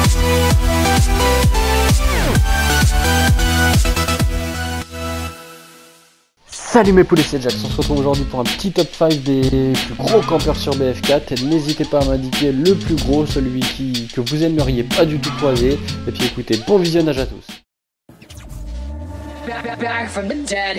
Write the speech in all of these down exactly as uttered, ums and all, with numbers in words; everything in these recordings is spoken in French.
Salut mes poulets, c'est Jax, on se retrouve aujourd'hui pour un petit top cinq des plus gros campeurs sur B F quatre. N'hésitez pas à m'indiquer le plus gros, celui qui, que vous aimeriez pas du tout croiser. Et puis écoutez, bon visionnage à tous. Back, back from the dead.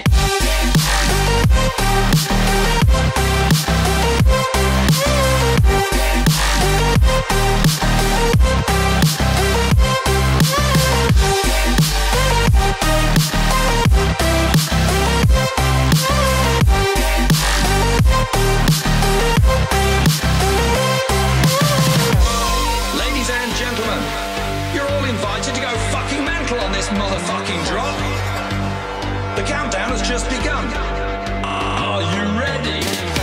Ladies and gentlemen, you're all invited to go fucking mental on this motherfucking drop. The countdown has just begun. Are you ready?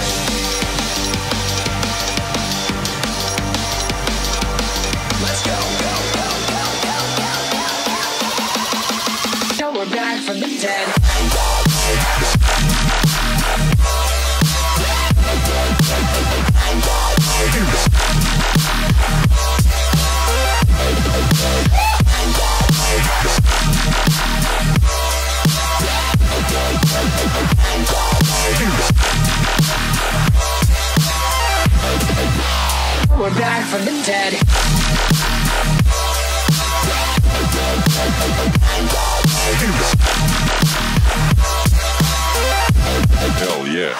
Let's go, go, go, go, go, go. Now we're back from the dead. We're back from the dead. Hell yeah.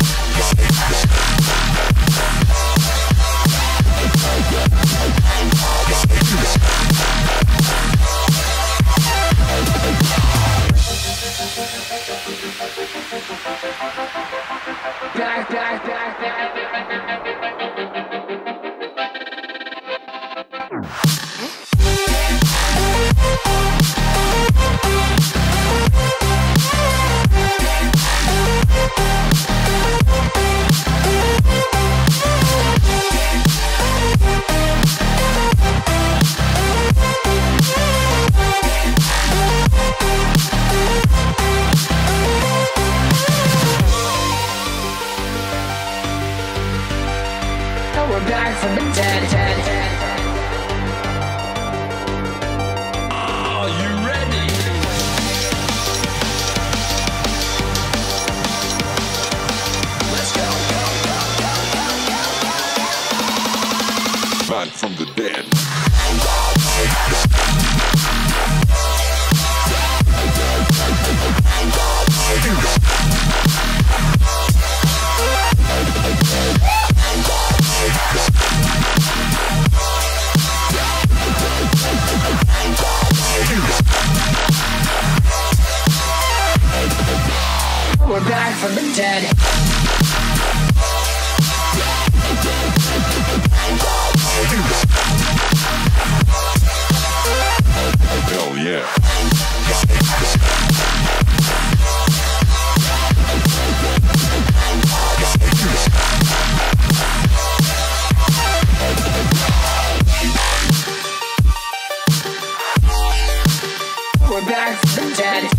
Back, back, back, back, back. We're back from the dead, dead, dead. Are you ready? Let's go, go, go, go, go, go. Back from the dead. We're back from the dead. Hell yeah. We're back from the dead.